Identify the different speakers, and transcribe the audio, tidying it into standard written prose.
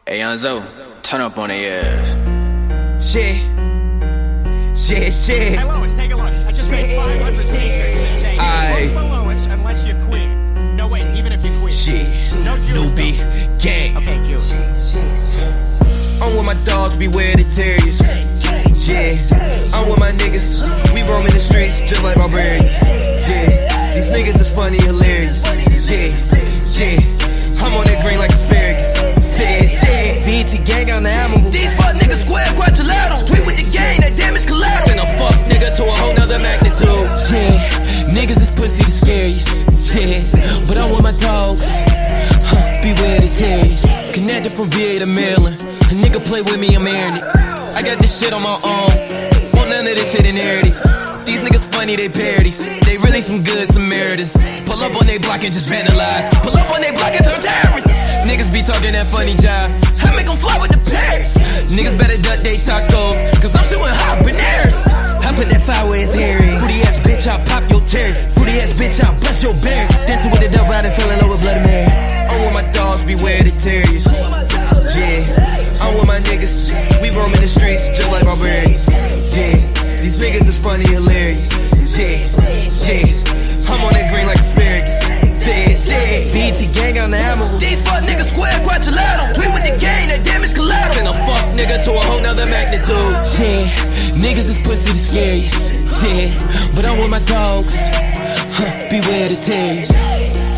Speaker 1: Hey, Young Zo, turn up on their ass.
Speaker 2: Shit.
Speaker 3: Hey Lois, take a look. I just made 500 t-shirts saying vote for Lois unless you're queer. No wait, even if you're queer.
Speaker 2: Shit.
Speaker 3: No Jews.
Speaker 2: Newbie gang.
Speaker 3: Okay, Jews.
Speaker 2: I'm with my dogs, beware the terriers. Yeah, I'm with my niggas. We roaming the streets just like barbarians. Yeah, these niggas is funny, hilarious. Yeah, I'm on that green like asparagus. Yeah, VT gang on the animal. These fuck niggas square quadrilateral. Tweet with the gang, that damage collateral. And a fuck nigga to a whole nother magnitude. Yeah, niggas is pussy the scariest. Yeah, but I'm with my dogs. Beware the terriers. Connected from VA to Maryland. A nigga play with me, I'm airing it. I got this shit on my own. Want none of this shit inherited. These niggas funny, they parodies. They really some good Samaritans. Pull up on they block and just vandalize. Pull up on they block and turn terrorists. Niggas be talking that funny jive. I make them fly with the Paris. Niggas better duck they tacos, cause I'm shooting hot bananas. I put that fire where it's airy. Fruity ass bitch, I'll pop your cherry. Fruity ass bitch, I'll bust your berry. Dancing with the devil out and feeling low with Bloody Mary. I'm with my dogs, beware the terriers. Yeah, I'm with my niggas. We roaming the streets just like barbarians. Yeah, these niggas is funny, hilarious. Yeah, I'm on that green like asparagus. Yeah, VT gang on the ammo. These fuck niggas square quadrilateral. Tweet with the gang, that damage collateral. And a fuck nigga to a whole nother magnitude. Yeah, niggas is pussy the scariest. Yeah, but I'm with my dogs. Beware the terriers.